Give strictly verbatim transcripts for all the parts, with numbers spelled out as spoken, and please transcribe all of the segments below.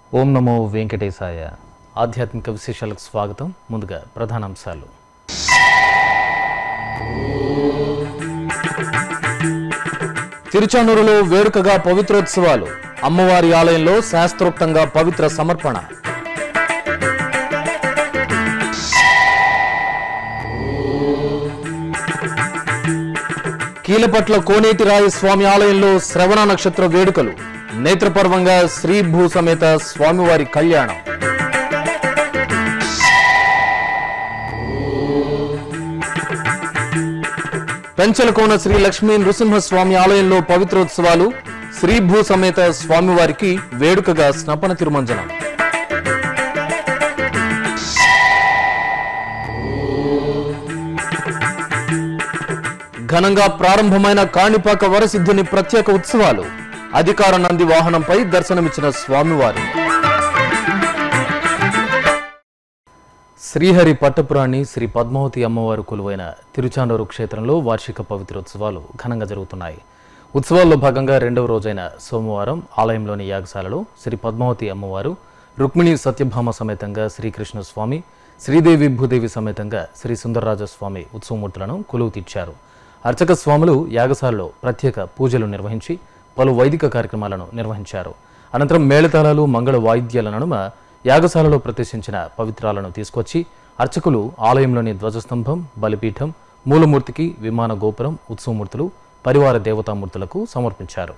ఓం నమో వెంకటేశాయ. ఆధ్యాత్మిక విశేషాలకు స్వాగతం. ముందుగా ప్రధానాంశాలు. తిరుచానూరులో వేడుకగా పవిత్రోత్సవాలు. అమ్మవారి ఆలయంలో శాస్త్రోక్తంగా పవిత్ర సమర్పణ. కీలపట్ల కోనేటిరాయ స్వామి ఆలయంలో శ్రవణ నక్షత్ర వేడుకలు. నేత్రపర్వంగా శ్రీభూ సమేత స్వామివారి కళ్యాణం. పెంచలకోన శ్రీ లక్ష్మీ నృసింహస్వామి ఆలయంలో పవిత్రోత్సవాలు. శ్రీభూ సమేత స్వామివారికి వేడుకగా స్నపన తిరుమంజనం. ఘనంగా ప్రారంభమైన కాణిపాక వరసిద్ధుని ప్రత్యేక ఉత్సవాలు. అధికార నంది వాహనంపై దర్శనమిచ్చిన స్వామివారు. శ్రీహరి పట్టపురాణి శ్రీ పద్మావతి అమ్మవారు కొలువైన తిరుచానూరు క్షేత్రంలో వార్షిక పవిత్రోత్సవాలు ఘనంగా జరుగుతున్నాయి. ఉత్సవాల్లో భాగంగా రెండవ రోజైన సోమవారం ఆలయంలోని యాగశాలలో శ్రీ పద్మావతి అమ్మవారు, రుక్మిణి సత్యభామ సమేతంగా శ్రీకృష్ణ స్వామి, శ్రీదేవి భూదేవి సమేతంగా శ్రీ సుందరరాజస్వామి ఉత్సవమూర్తులను కొలువు తీర్చారు. అర్చక స్వాములు యాగశాలలో ప్రత్యేక పూజలు నిర్వహించి పలు వైదిక కార్యక్రమాలను నిర్వహించారు. అనంతరం మేళతాళాలు, మంగళ వాయిద్యాల నడుమ యాగశాలలో ప్రతిష్ఠించిన పవిత్రాలను తీసుకొచ్చి అర్చకులు ఆలయంలోని ధ్వజస్తంభం, బలిపీఠం, మూలమూర్తికి, విమాన గోపురం, ఉత్సవమూర్తులు, పరివార దేవతామూర్తులకు సమర్పించారు.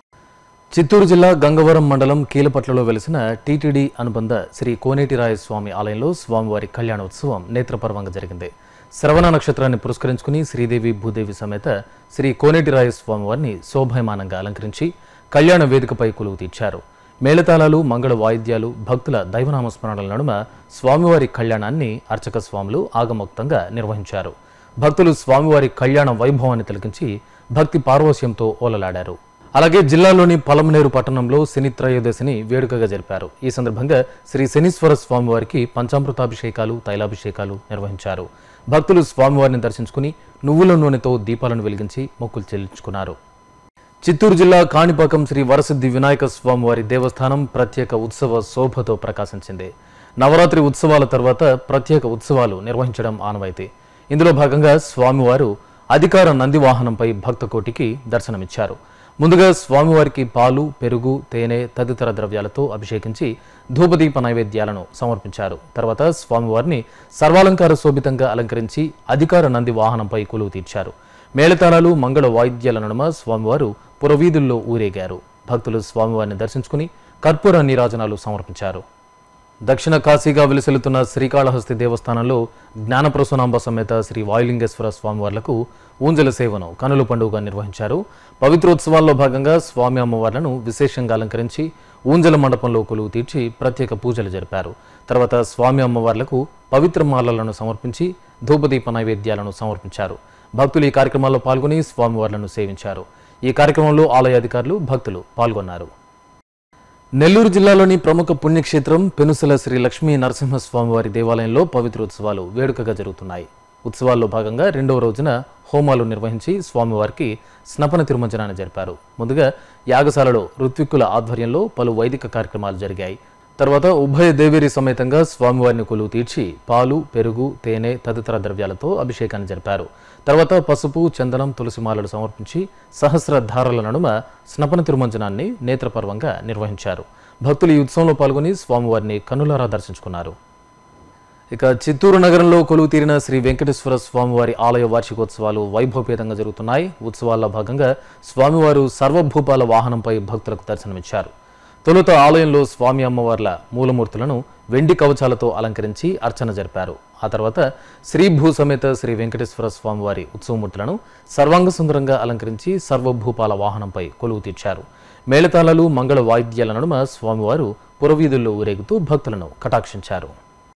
చిత్తూరు జిల్లా గంగవరం మండలం కీలపట్లలో వెలిసిన టీటీడీ అనుబంధ శ్రీ కోనేటిరాయ స్వామి ఆలయంలో స్వామివారి కళ్యాణోత్సవం నేత్రపర్వంగా జరిగింది. శ్రవణ నక్షత్రాన్ని పురస్కరించుకుని శ్రీదేవి భూదేవి సమేత శ్రీ కోనేటిరాయ స్వామివారిని శోభాయమానంగా అలంకరించి కళ్యాణ వేదికపై కొలువు తీర్చారు. మేళతాళాలు, మంగళ వాయిద్యాలు, భక్తుల దైవనామస్మరణల నడుమ స్వామివారి కళ్యాణాన్ని అర్చక స్వాములు ఆగమోక్తంగా నిర్వహించారు. భక్తులు స్వామివారి కళ్యాణ వైభవాన్ని తిలకించి భక్తి పార్వశ్యంతో ఓలలాడారు. అలాగే జిల్లాలోని పలమనేరు పట్టణంలో శని త్రయోదశిని వేడుకగా జరిపారు. ఈ సందర్భంగా శ్రీ శనీశ్వర స్వామివారికి పంచామృతాభిషేకాలు, తైలాభిషేకాలు నిర్వహించారు. భక్తులు స్వామివారిని దర్శించుకుని నువ్వుల నూనెతో దీపాలను వెలిగించి మొక్కులు చెల్లించుకున్నారు. చిత్తూరు జిల్లా కాణిపాకం శ్రీ వరసిద్ధి వినాయక స్వామివారి దేవస్థానం ప్రత్యేక ఉత్సవ శోభతో ప్రకాశించింది. నవరాత్రి ఉత్సవాల తర్వాత ప్రత్యేక ఉత్సవాలు నిర్వహించడం ఆనవాయితీ. ఇందులో భాగంగా స్వామివారు అధికార నంది వాహనంపై భక్త కోటికి దర్శనమిచ్చారు. ముందుగా స్వామివారికి పాలు, పెరుగు, తేనె తదితర ద్రవ్యాలతో అభిషేకించి ధూపదీప నైవేద్యాలను సమర్పించారు. తర్వాత స్వామివారిని సర్వాలంకార శోభితంగా అలంకరించి అధికార నంది వాహనంపై కొలువు తీర్చారు. మేళతాళాలు, మంగళ వాయిద్యాల నడుమ స్వామివారు పురవీధుల్లో ఊరేగారు. భక్తులు స్వామివారిని దర్శించుకుని కర్పూర నీరాజనాలు సమర్పించారు. దక్షిణ కాశీగా విలసిల్లుతున్న శ్రీకాళహస్తి దేవస్థానంలో జ్ఞానప్రసూనాంబ సమేత శ్రీ వాయులింగేశ్వర స్వామివార్లకు ఊంజల సేవను కనుల పండుగగా నిర్వహించారు. పవిత్రోత్సవాల్లో భాగంగా స్వామి అమ్మవార్లను విశేషంగా అలంకరించి ఊంజల మండపంలో కొలువు తీర్చి ప్రత్యేక పూజలు జరిపారు. తర్వాత స్వామి అమ్మవార్లకు పవిత్ర మాలలను సమర్పించి ధూపదీప నైవేద్యాలను సమర్పించారు. భక్తులు ఈ కార్యక్రమాల్లో పాల్గొని స్వామివార్లను సేవించారు. ఈ కార్యక్రమంలో ఆలయ అధికారులు, భక్తులు పాల్గొన్నారు. నెల్లూరు జిల్లాలోని ప్రముఖ పుణ్యక్షేత్రం పెనుసల శ్రీ లక్ష్మీ నరసింహస్వామివారి దేవాలయంలో పవిత్రోత్సవాలు వేడుకగా జరుగుతున్నాయి. ఉత్సవాల్లో భాగంగా రెండవ రోజున హోమాలు నిర్వహించి స్వామివారికి స్నపన తిరుమంజనాన్ని జరిపారు. ముందుగా యాగశాలలో ఋత్విక్కుల ఆధ్వర్యంలో పలు వైదిక కార్యక్రమాలు జరిగాయి. తర్వాత ఉభయ దేవేరి సమేతంగా స్వామివారిని కొలువు తీర్చి పాలు, పెరుగు, తేనె తదితర ద్రవ్యాలతో అభిషేకాన్ని జరిపారు. తర్వాత పసుపు, చందనం, తులసిమాలలు సమర్పించి సహస్ర ధారల నడుమ స్నపన తిరుమంజనాన్ని నేత్రపర్వంగా నిర్వహించారు. భక్తులు ఈ ఉత్సవంలో పాల్గొని స్వామివారిని కన్నులారా దర్శించుకున్నారు. ఇక చిత్తూరు నగరంలో కొలువు తీరిన శ్రీ వెంకటేశ్వర స్వామివారి ఆలయ వార్షికోత్సవాలు వైభవపేతంగా జరుగుతున్నాయి. ఉత్సవాల్లో భాగంగా స్వామివారు సర్వభూపాల వాహనంపై భక్తులకు దర్శనమిచ్చారు. తొలుత ఆలయంలో స్వామి అమ్మవార్ల మూలమూర్తులను వెండి కవచాలతో అలంకరించి అర్చన జరిపారు. ఆ తర్వాత శ్రీభూ సమేత శ్రీ వెంకటేశ్వర స్వామివారి ఉత్సవమూర్తులను సర్వాంగ సుందరంగా అలంకరించి సర్వభూపాల వాహనంపై కొలువు తీర్చారు. మేళతాళాలు, మంగళ వాయిద్యాల నడుమ స్వామివారు పురవీధుల్లో ఊరేగుతూ భక్తులను కటాక్షించారు.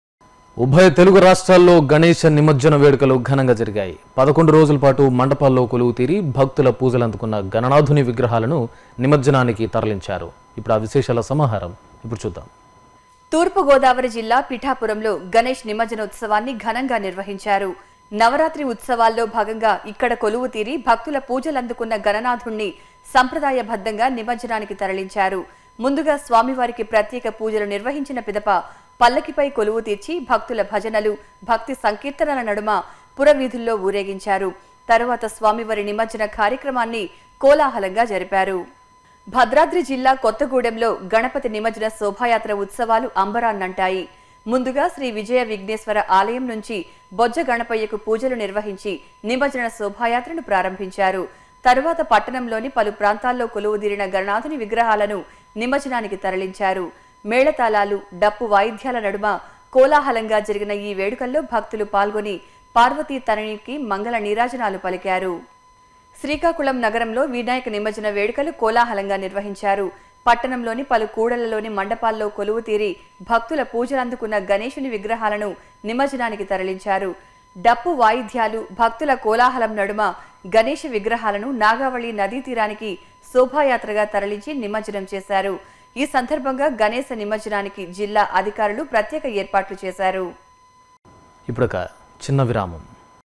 ఉభయ తెలుగు రాష్ట్రాల్లో గణేష నిమజ్జన వేడుకలు ఘనంగా జరిగాయి. పదకొండు రోజుల పాటు మండపాల్లో కొలువు తీరి భక్తుల పూజలు అందుకున్న గణనాథుని విగ్రహాలను నిమజ్జనానికి తరలించారు. ఇప్పుడు ఆ విశేషాల సమాహారం ఇప్పుడు చూద్దాం. తూర్పు గోదావరి జిల్లా పిఠాపురంలో గణేష్ నిమజ్జనోత్సవాన్ని ఘనంగా నిర్వహించారు. నవరాత్రి ఉత్సవాల్లో భాగంగా ఇక్కడ కొలువు తీరి భక్తుల పూజలందుకున్న గణనాథుణ్ణి సంప్రదాయబద్ధంగా నిమజ్జనానికి తరలించారు. ముందుగా స్వామివారికి ప్రత్యేక పూజలు నిర్వహించిన పిదప పల్లకిపై కొలువు తీర్చి భక్తుల భజనలు భక్తి సంకీర్తనల నడుమ పురవీధుల్లో ఊరేగించారు. తరువాత స్వామివారి నిమజ్జన కార్యక్రమాన్ని కోలాహలంగా జరిపారు. భద్రాద్రి జిల్లా కొత్తగూడెంలో గణపతి నిమజ్జన శోభాయాత్ర ఉత్సవాలు అంబరాన్నంటాయి. ముందుగా శ్రీ విజయ విఘ్నేశ్వర ఆలయం నుంచి బొజ్జ గణపయ్యకు పూజలు నిర్వహించి నిమజ్జన శోభాయాత్రను ప్రారంభించారు. తరువాత పట్టణంలోని పలు ప్రాంతాల్లో కొలువుదీరిన గణనాథుని విగ్రహాలను నిమజ్జనానికి తరలించారు. మేళతాళాలు డప్పు వాయిద్యాల నడుమ కోలాహలంగా జరిగిన ఈ వేడుకల్లో భక్తులు పాల్గొని పార్వతీ తనయునికి మంగళ నీరాజనాలు పలికారు. శ్రీకాకుళం నగరంలో వినాయక నిమజ్జన వేడుకలు కోలాహలంగా నిర్వహించారు. పట్టణంలోని పలు కూడళ్లలోని మండపాల్లో కొలువు తీరి భక్తుల పూజలందుకున్న గణేశుని విగ్రహాలను నిమజ్జనానికి తరలించారు. డప్పు వాయిద్యాలు భక్తుల కోలాహలం నడుమ గణేష విగ్రహాలను నాగావళి నదీ తీరానికి శోభాయాత్రగా తరలించి నిమజ్జనం చేశారు. ఈ సందర్భంగా గణేశ నిమజ్జనానికి జిల్లా అధికారులు ప్రత్యేక ఏర్పాట్లు చేశారు. ఇప్పుడొక చిన్న విరామం.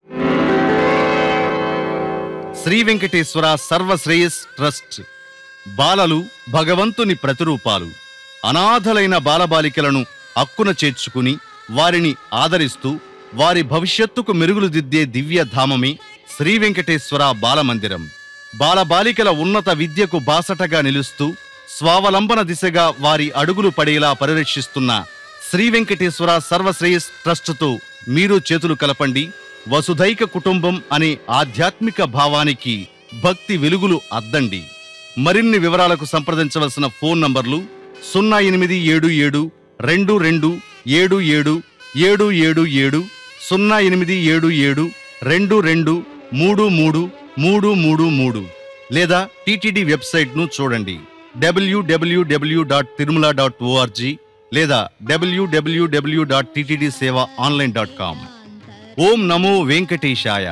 శ్రీ వెంకటేశ్వర సర్వశ్రేయస్ ట్రస్ట్ బాలలు భగవంతుని ప్రతిరూపాలు. అనాథలైన బాలబాలికలను అక్కున చేర్చుకుని వారిని ఆదరిస్తూ వారి భవిష్యత్తుకు మెరుగులు దిద్దే దివ్య ధామమే శ్రీ వెంకటేశ్వర బాలమందిరం. బాలబాలికల ఉన్నత విద్యకు బాసటగా నిలుస్తూ స్వావలంబన దిశగా వారి అడుగులు పడేలా పరిరక్షిస్తున్న శ్రీ వెంకటేశ్వర సర్వశ్రేయస్ ట్రస్టుతో మీరు చేతులు కలపండి. వసుధైక కుటుంబం అనే ఆధ్యాత్మిక భావానికి భక్తి వెలుగులు అద్దండి. మరిన్ని వివరాలకు సంప్రదించవలసిన ఫోన్ నంబర్లు సున్నా ఎనిమిది ఏడు ఏడు రెండు రెండు ఏడు ఏడు ఏడు ఏడు ఏడు సున్నా ఎనిమిది ఏడు ఏడు రెండు రెండు మూడు మూడు మూడు మూడు మూడు లేదా టీటీడీ వెబ్సైట్ను చూడండి డబ్ల్యూడబ్ల్యూడబ్ల్యూ డాట్ తిరుమల డాట్ ఓఆర్జీ లేదా డబ్ల్యూడబ్ల్యూడబ్ల్యూ dot TTD seva online dot com. ఓం నమో వెంకటేశాయ.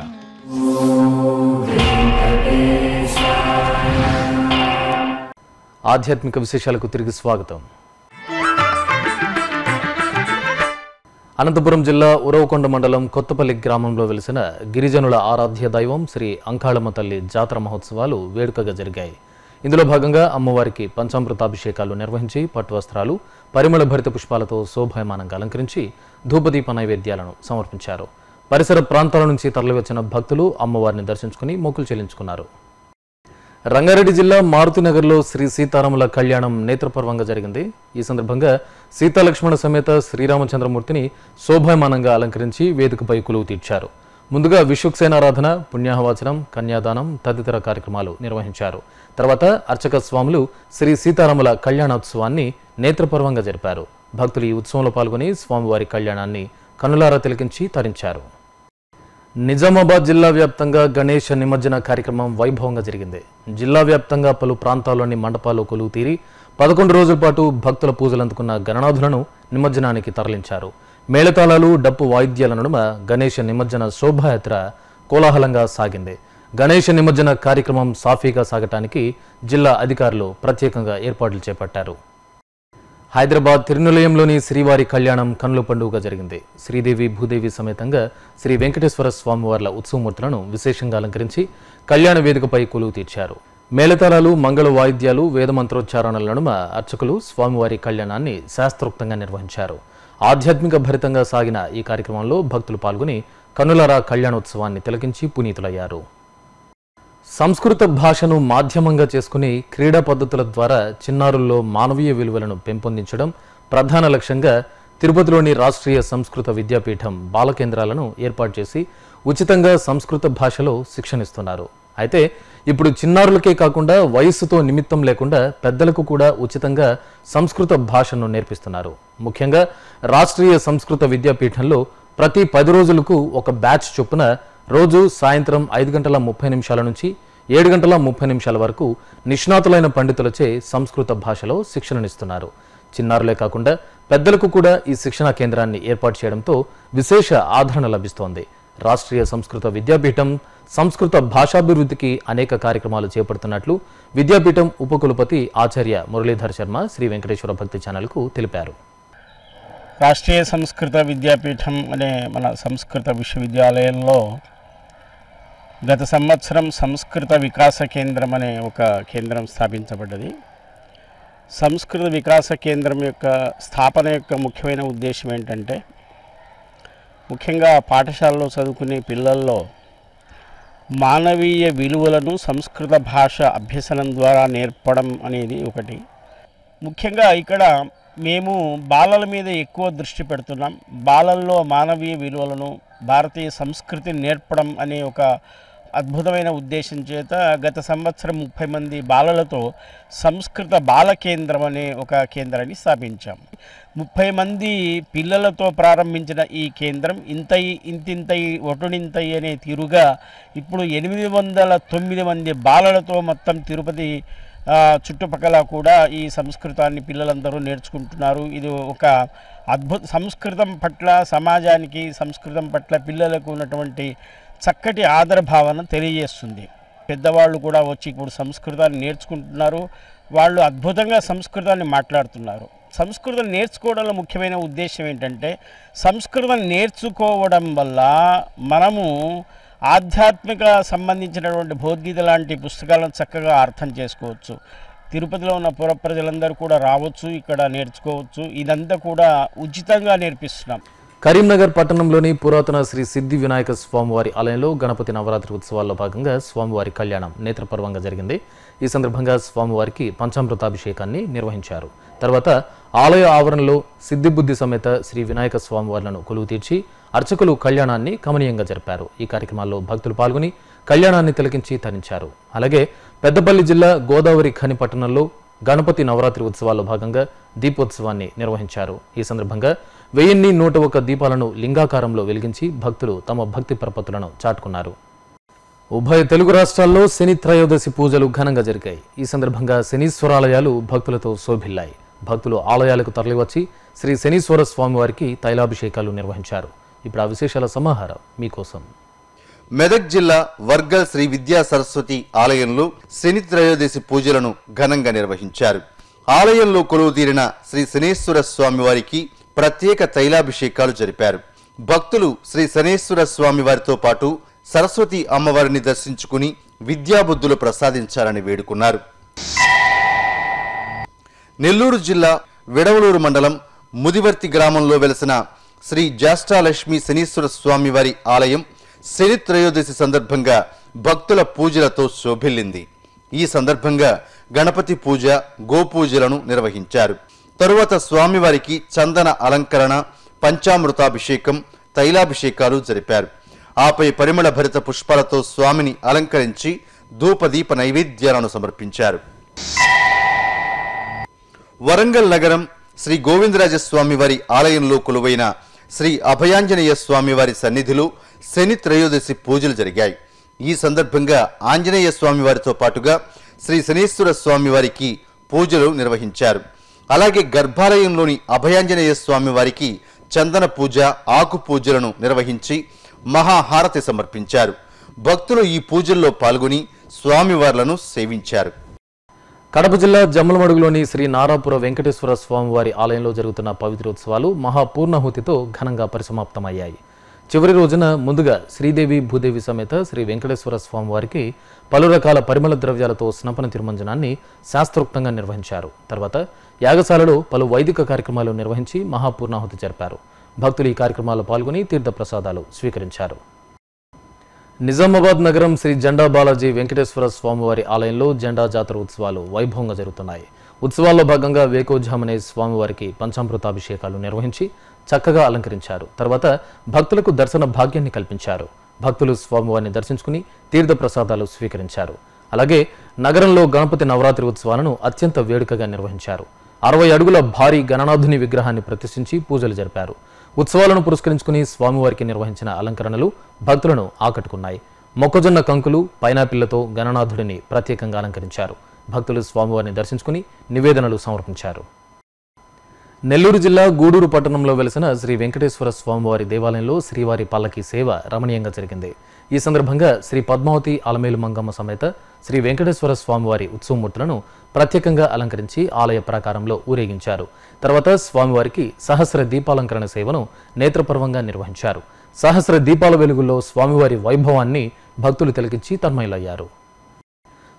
ఆధ్యాత్మిక విశేషాలకు తిరిగి స్వాగతం. అనంతపురం జిల్లా ఉరవకొండ మండలం కొత్తపల్లి గ్రామంలో వెలిసిన గిరిజనుల ఆరాధ్య దైవం శ్రీ అంకాళమ్మ తల్లి జాతర మహోత్సవాలు వేడుకగా జరిగాయి. ఇందులో భాగంగా అమ్మవారికి పంచామృతాభిషేకాలు నిర్వహించి పట్టు వస్త్రాలు పరిమళ భరిత పుష్పాలతో శోభాయమానంగా అలంకరించి ధూపదీప నైవేద్యాలను సమర్పించారు. పరిసర ప్రాంతాల నుంచి తరలివచ్చిన భక్తులు అమ్మవారిని దర్శించుకుని మొక్కులు చెల్లించుకున్నారు. రంగారెడ్డి జిల్లా మారుతినగర్లో శ్రీ సీతారాముల కళ్యాణం నేత్రపర్వంగా జరిగింది. ఈ సందర్భంగా సీతాలక్ష్మణ సమేత శ్రీరామచంద్రమూర్తిని శోభాయమానంగా అలంకరించి వేదికపై కొలువు తీర్చారు. ముందుగా విశ్వక్సేనారాధన, పుణ్యాహవాచనం, కన్యాదానం తదితర కార్యక్రమాలు నిర్వహించారు. తర్వాత అర్చక స్వాములు శ్రీ సీతారాముల కళ్యాణోత్సవాన్ని నేత్రపర్వంగా జరిపారు. భక్తులు ఈ ఉత్సవంలో పాల్గొని స్వామివారి కళ్యాణాన్ని కనులారా తిలకించి తరించారు. నిజామాబాద్ జిల్లా వ్యాప్తంగా గణేష నిమజ్జన కార్యక్రమం వైభవంగా జరిగింది. జిల్లా వ్యాప్తంగా పలు ప్రాంతాల్లోని మండపాల్లో కొలువు తీరి పదకొండు రోజుల పాటు భక్తుల పూజలు అందుకున్న గణనాథులను నిమజ్జనానికి తరలించారు. మేళతాళాలు డప్పు వాయిద్యాల నడుమ గణేష నిమజ్జన శోభాయాత్ర కోలాహలంగా సాగింది. గణేష నిమజ్జన కార్యక్రమం సాఫీగా సాగటానికి జిల్లా అధికారులు ప్రత్యేకంగా ఏర్పాట్లు చేపట్టారు. హైదరాబాద్ తిరునిలయంలోని శ్రీవారి కళ్యాణం కన్నుల పండుగగా జరిగింది. శ్రీదేవి భూదేవి సమేతంగా శ్రీ వెంకటేశ్వర స్వామివార్ల ఉత్సవమూర్తులను విశేషంగా అలంకరించి కళ్యాణ వేదికపై కొలువు తీర్చారు. మేళతాళాలు, మంగళ వాయిద్యాలు, వేదమంత్రోచ్చారణల నడుమ అర్చకులు స్వామివారి కళ్యాణాన్ని శాస్త్రోక్తంగా నిర్వహించారు. ఆధ్యాత్మిక భరితంగా సాగిన ఈ కార్యక్రమంలో భక్తులు పాల్గొని కన్నులారా కళ్యాణోత్సవాన్ని తిలకించి పునీతులయ్యారు. సంస్కృత భాషను మాధ్యమంగా చేసుకుని క్రీడా పద్ధతుల ద్వారా చిన్నారుల్లో మానవీయ విలువలను పెంపొందించడం ప్రధాన లక్ష్యంగా తిరుపతిలోని రాష్ట్రీయ సంస్కృత విద్యాపీఠం బాలకేంద్రాలను ఏర్పాటు చేసి ఉచితంగా సంస్కృత భాషలో శిక్షణిస్తున్నారు. అయితే ఇప్పుడు చిన్నారులకే కాకుండా వయస్సుతో నిమిత్తం లేకుండా పెద్దలకు కూడా ఉచితంగా సంస్కృత భాషను నేర్పిస్తున్నారు. ముఖ్యంగా రాష్ట్రీయ సంస్కృత విద్యాపీఠంలో ప్రతి పది రోజులకు ఒక బ్యాచ్ చొప్పున రోజు సాయంత్రం ఐదు గంటల ముప్పై నిమిషాల నుంచి ఏడు గంటల ముప్పై నిమిషాల వరకు నిష్ణాతులైన పండితులచే సంస్కృత భాషలో శిక్షణనిస్తున్నారు. చిన్నారులే కాకుండా పెద్దలకు కూడా ఈ శిక్షణా కేంద్రాన్ని ఏర్పాటు చేయడంతో విశేష ఆదరణ లభిస్తోంది. రాష్ట్రీయ సంస్కృత విద్యాపీఠం సంస్కృత భాషాభివృద్ధికి అనేక కార్యక్రమాలు చేపడుతున్నట్లు విద్యాపీఠం ఉపకులపతి ఆచార్య మురళీధర్ శర్మ శ్రీ వెంకటేశ్వర భక్తి ఛానల్కు తెలిపారు. రాష్ట్రీయ సంస్కృత విద్యాపీఠం అనే మన సంస్కృత విశ్వవిద్యాలయంలో గత సంవత్సరం సంస్కృత వికాస కేంద్రం అనే ఒక కేంద్రం స్థాపించబడ్డది. సంస్కృత వికాస కేంద్రం యొక్క స్థాపన యొక్క ముఖ్యమైన ఉద్దేశం ఏంటంటే, ముఖ్యంగా పాఠశాలలో చదువుకునే పిల్లల్లో మానవీయ విలువలను సంస్కృత భాష అభ్యసనం ద్వారా నేర్పడం అనేది ఒకటి. ముఖ్యంగా ఇక్కడ మేము బాలల మీద ఎక్కువ దృష్టి పెడుతున్నాం. బాలల్లో మానవీయ విలువలను, భారతీయ సంస్కృతిని నేర్పడం అనే ఒక అద్భుతమైన ఉద్దేశం చేత గత సంవత్సరం ముప్పై మంది బాలలతో సంస్కృత బాల కేంద్రం అనే ఒక కేంద్రాన్ని స్థాపించాం. ముప్పై మంది పిల్లలతో ప్రారంభించిన ఈ కేంద్రం ఇంతై ఇంతింతై ఒటునింతై అనే తీరుగా ఇప్పుడు ఎనిమిది వందల తొమ్మిది మంది బాలలతో మొత్తం తిరుపతి చుట్టుపక్కల కూడా ఈ సంస్కృతాన్ని పిల్లలందరూ నేర్చుకుంటున్నారు. ఇది ఒక అద్భుత సంస్కృతం పట్ల సమాజానికి, సంస్కృతం పట్ల పిల్లలకు ఉన్నటువంటి చక్కటి ఆదర భావన తెలియజేస్తుంది. పెద్దవాళ్ళు కూడా వచ్చి ఇప్పుడు సంస్కృతాన్ని నేర్చుకుంటున్నారు. వాళ్ళు అద్భుతంగా సంస్కృతాన్ని మాట్లాడుతున్నారు. సంస్కృతం నేర్చుకోవడంలో ముఖ్యమైన ఉద్దేశం ఏంటంటే, సంస్కృతం నేర్చుకోవడం వల్ల మనము ఆధ్యాత్మిక సంబంధించినటువంటి భగవద్గీత లాంటి పుస్తకాలను చక్కగా అర్థం చేసుకోవచ్చు. తిరుపతిలో ఉన్న పుర ప్రజలందరూ కూడా రావచ్చు, ఇక్కడ నేర్చుకోవచ్చు. ఇదంతా కూడా ఉచితంగా నేర్పిస్తున్నాం. కరీంనగర్ పట్టణంలోని పురాతన శ్రీ సిద్ధి వినాయక స్వామివారి ఆలయంలో గణపతి నవరాత్రి ఉత్సవాల్లో భాగంగా స్వామివారి కళ్యాణం నేత్రపర్వంగా జరిగింది. ఈ సందర్భంగా స్వామివారికి పంచామృతాభిషేకాన్ని నిర్వహించారు. తర్వాత ఆలయ ఆవరణలో సిద్ధిబుద్ధి సమేత శ్రీ వినాయక స్వామివార్లను కొలువు తీర్చి అర్చకులు కళ్యాణాన్ని కమనీయంగా జరిపారు. ఈ కార్యక్రమాల్లో భక్తులు పాల్గొని కళ్యాణాన్ని తిలకించి తరించారు. అలాగే పెద్దపల్లి జిల్లా గోదావరి ఖని పట్టణంలో గణపతి నవరాత్రి ఉత్సవాల్లో భాగంగా దీపోత్సవాన్ని నిర్వహించారు. ఈ సందర్భంగా వెయ్యిన్ని నూట ఒక్క దీపాలను లింగాకారంలో వెలిగించి భక్తులు తమ భక్తి ప్రపత్తులను చాటుకున్నారు. ఉభయ తెలుగు రాష్ట్రాల్లో శని త్రయోదశి పూజలు ఘనంగా జరిగాయి. ఈ సందర్భంగా శనీశ్వరాలయాలు భక్తులతో శోభిల్లాయి. భక్తులు ఆలయాలకు తరలివచ్చి శ్రీ శనీశ్వర స్వామివారికి తైలాభిషేకాలు నిర్వహించారు. ఇప్పుడు ఆ విశేషాల సమాహారం మీకోసం. మెదక్ జిల్లా వర్గల్ శ్రీ విద్యా సరస్వతి ఆలయంలో శని త్రయోదశి పూజలను ఘనంగా నిర్వహించారు. ఆలయంలో కొలువు తీరిన శ్రీ శనేశ్వర స్వామి వారికి ప్రత్యేక తైలాభిషేకాలు జరిపారు. భక్తులు శ్రీ శనేశ్వర స్వామి వారితో పాటు సరస్వతి అమ్మవారిని దర్శించుకుని విద్యాబుద్ధులు ప్రసాదించాలని వేడుకున్నారు. నెల్లూరు జిల్లా విడవలూరు మండలం ముదివర్తి గ్రామంలో వెలసిన శ్రీ జ్యేష్ఠాలక్ష్మి శనీశ్వర స్వామి వారి ఆలయం శని త్రయోదశి సందర్భంగా భక్తుల పూజలతో శోభిల్లింది. ఈ సందర్భంగా గణపతి పూజ, గోపూజలను నిర్వహించారు. తరువాత స్వామివారికి చందన అలంకరణ, పంచామృతాభిషేకం, తైలాభిషేకాలు జరిపారు. ఆపై పరిమళ భరిత పుష్పాలతో స్వామిని అలంకరించి ధూపదీప నైవేద్యాలను సమర్పించారు. వరంగల్ నగరం శ్రీ గోవిందరాజస్వామి వారి ఆలయంలో కొలువైన శ్రీ అభయాంజనేయ స్వామి వారి సన్నిధిలో శని త్రయోదశి పూజలు జరిగాయి. ఈ సందర్భంగా ఆంజనేయ స్వామి వారితో పాటుగా శ్రీ శనీశ్వర స్వామి వారికి పూజలు నిర్వహించారు. అలాగే గర్భాలయంలోని అభయాంజనేయ స్వామి వారికి చందన పూజ, ఆకు పూజలను నిర్వహించి మహాహారతి సమర్పించారు. భక్తులు ఈ పూజల్లో పాల్గొని స్వామివార్లను సేవించారు. కడప జిల్లా జమ్మలమడుగులోని శ్రీ నారాపుర వెంకటేశ్వర స్వామివారి ఆలయంలో జరుగుతున్న పవిత్రోత్సవాలు మహాపూర్ణాహుతితో ఘనంగా పరిసమాప్తమయ్యాయి. చివరి రోజున ముందుగా శ్రీదేవి భూదేవి సమేత శ్రీ వెంకటేశ్వర స్వామివారికి పలు రకాల పరిమళ ద్రవ్యాలతో స్నపన తిరుమంజనాన్ని శాస్త్రోక్తంగా నిర్వహించారు. తర్వాత యాగశాలలో పలు వైదిక కార్యక్రమాలు నిర్వహించి మహాపూర్ణాహుతి జరిపారు. భక్తులు ఈ కార్యక్రమాల్లో పాల్గొని తీర్థ ప్రసాదాలు స్వీకరించారు. నిజామాబాద్ నగరం శ్రీ జెండా బాలాజీ వెంకటేశ్వర స్వామివారి ఆలయంలో జెండా జాతర ఉత్సవాలు వైభవంగా జరుగుతున్నాయి. ఉత్సవాల్లో భాగంగా వేకోజామనే స్వామివారికి పంచామృతాభిషేకాలు నిర్వహించి చక్కగా అలంకరించారు. తర్వాత భక్తులకు దర్శన భాగ్యాన్ని కల్పించారు. భక్తులు స్వామివారిని దర్శించుకుని తీర్థ ప్రసాదాలు స్వీకరించారు. అలాగే నగరంలో గణపతి నవరాత్రి ఉత్సవాలను అత్యంత వేడుకగా నిర్వహించారు. అరవై అడుగుల భారీ గణనాథుని విగ్రహాన్ని ప్రతిష్ఠించి పూజలు జరిపారు. ఉత్సవాలను పురస్కరించుకుని స్వామివారికి నిర్వహించిన అలంకరణలు భక్తులను ఆకట్టుకున్నాయి. మొక్కజొన్న కంకులు, పైనాపిళ్లతో గణనాథుడిని ప్రత్యేకంగా అలంకరించారు. భక్తులు స్వామివారిని దర్శించుకుని నివేదనలు సమర్పించారు. నెల్లూరు జిల్లా గూడూరు పట్టణంలో వెలిసిన శ్రీ వెంకటేశ్వర స్వామివారి దేవాలయంలో శ్రీవారి పల్లకి సేవ రమణీయంగా జరిగింది. ఈ సందర్భంగా శ్రీ పద్మావతి అలమేలు మంగమ్మ సమేత శ్రీ వెంకటేశ్వర స్వామివారి ఉత్సవమూర్తులను ప్రత్యేకంగా అలంకరించి ఆలయ ప్రాకారంలో ఊరేగించారు. తర్వాత స్వామివారికి సహస్ర దీపాలంకరణ సేవను నేత్రపర్వంగా నిర్వహించారు. సహస్ర దీపాల వెలుగుల్లో స్వామివారి వైభవాన్ని భక్తులు తిలకించి తన్మయులయ్యారు.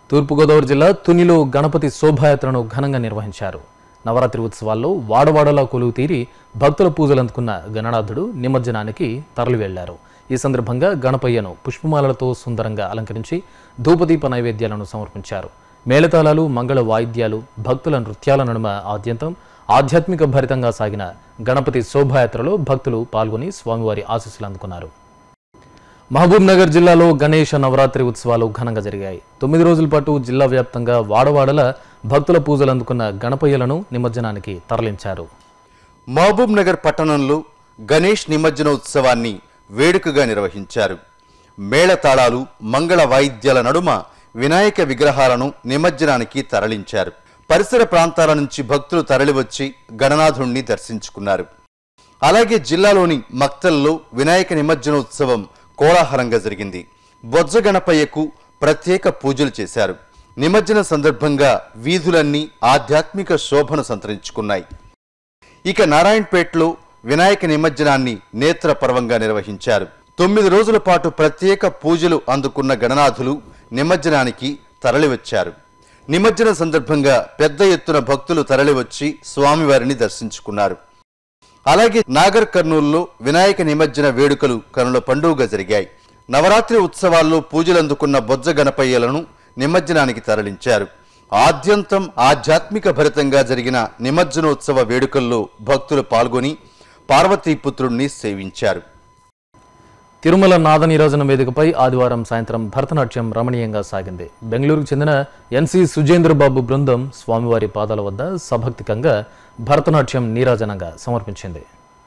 తూర్పుగోదావరి జిల్లా తునిలో గణపతి శోభాయాత్రను ఘనంగా నిర్వహించారు. నవరాత్రి ఉత్సవాల్లో వాడవాడలా కొలువు తీరి భక్తుల పూజలు అందుకున్న గణనాథుడు నిమజ్జనానికి తరలి వెళ్లారు. ఈ సందర్భంగా గణపయ్యను పుష్పమాలలతో సుందరంగా అలంకరించి ధూపదీప నైవేద్యాలను సమర్పించారు. మేళతాళాలు, మంగళ వాయిద్యాలు, భక్తుల నృత్యాల నడుమ ఆద్యంతం ఆధ్యాత్మిక భరితంగా సాగిన గణపతి శోభాయాత్రలో భక్తులు పాల్గొని స్వామివారి ఆశీస్సులు అందుకున్నారు. మహబూబ్ నగర్ జిల్లాలో గణేష నవరాత్రి ఉత్సవాలు ఘనంగా జరిగాయి. తొమ్మిది రోజుల పాటు జిల్లా వ్యాప్తంగా వాడవాడల భక్తుల పూజలు అందుకున్న గణపయ్యలను నిమజ్జనానికి తరలించారు. మహబూబ్ నగర్ పట్టణంలో గణేష్ నిమజ్జన ఉత్సవాన్ని వేడుకగా నిర్వహించారు. మేళతాళాలు, మంగళ వాయిద్యాల నడుమ వినాయక విగ్రహాలను నిమజ్జనానికి తరలించారు. పరిసర ప్రాంతాల నుంచి భక్తులు తరలివచ్చి గణనాథుణ్ణి దర్శించుకున్నారు. అలాగే జిల్లాలోని మక్తల్లో వినాయక నిమజ్జనోత్సవం కోలాహలంగా జరిగింది. బొజ్జ గణపయ్యకు ప్రత్యేక పూజలు చేశారు. నిమజ్జన సందర్భంగా వీధులన్నీ ఆధ్యాత్మిక శోభను సంతరించుకున్నాయి. ఇక నారాయణపేటలో వినాయక నిమజ్జనాన్ని నేత్రపర్వంగా నిర్వహించారు. తొమ్మిది రోజుల పాటు ప్రత్యేక పూజలు అందుకున్న గణనాథులు నిమజ్జనానికి తరలివచ్చారు. నిమజ్జన సందర్భంగా పెద్ద ఎత్తున భక్తులు తరలివచ్చి స్వామివారిని దర్శించుకున్నారు. అలాగే నాగర్ కర్నూలులో వినాయక నిమజ్జన వేడుకలు కనుల పండుగగా జరిగాయి. నవరాత్రి ఉత్సవాల్లో పూజలందుకున్న బొజ్జ గణపయ్యలను నిమజ్జనానికి తరలించారు. ఆద్యంతం ఆధ్యాత్మిక భరితంగా జరిగిన నిమజ్జనోత్సవ వేడుకల్లో భక్తులు పాల్గొని పార్వతీపుత్రుణ్ణి సేవించారు. తిరుమల నాద నీరాజన వేదికపై ఆదివారం సాయంత్రం భరతనాట్యం రమణీయంగా సాగింది. బెంగళూరుకు చెందిన ఎన్సి సుజేంద్రబాబు బృందం స్వామివారి పాదాల వద్ద సభక్తికంగా భరతనాట్యం నీరాజనంగా సమర్పించింది.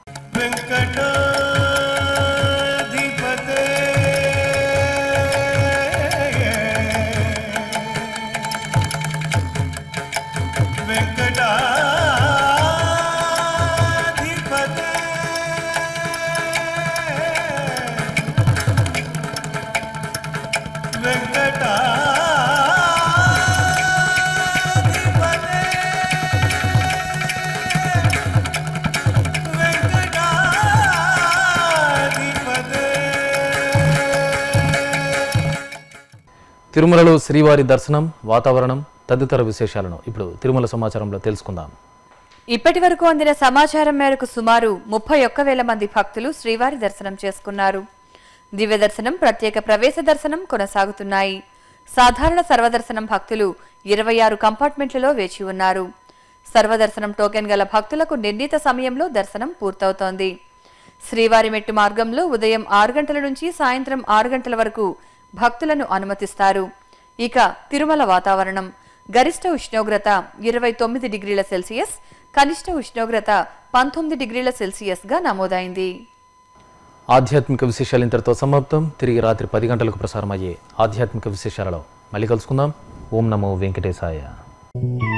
తిరుమలలో శ్రీవారి దర్శనం, వాతావరణం తదితర విశేషాలను ఇప్పుడు తిరుమల సమాచారంలో తెలుసుకుందాం. ఇప్పటి వరకు అందిన సమాచారం మేరకు సుమారు ముప్పై ఒక్క వేల మంది భక్తులు శ్రీవారి దర్శనం చేసుకున్నారు. దివ్య దర్శనం, ప్రత్యేక ప్రవేశ దర్శనం కొనసాగుతున్నాయి. సాధారణ సర్వదర్శనం భక్తులు ఇరవై ఆరు కంపార్ట్మెంట్లలో వేచి ఉన్నారు. సర్వదర్శనం టోకెన్ గల భక్తులకు నిర్ణీత సమయంలో దర్శనం పూర్తవుతోంది. శ్రీవారి మెట్టు మార్గంలో ఉదయం ఆరు గంటల నుంచి సాయంత్రం ఆరు గంటల వరకు భక్తులను అనుమతిస్తారు. ఇక తిరుమల వాతావరణం గరిష్ట ఉష్ణోగ్రత ఇరవై తొమ్మిది డిగ్రీల సెల్సియస్, కనిష్ట ఉష్ణోగ్రత పంతొమ్మిది డిగ్రీల సెల్సియస్ గా నమోదైంది. ఆధ్యాత్మిక విశేషాలు ఇంతటితో సమాప్తం. తిరిగి రాత్రి పది గంటలకు ప్రసారమయ్యే ఆధ్యాత్మిక విశేషాలలో మళ్ళీ కలుసుకుందాం. ఓం నమో వెంకటేశాయ.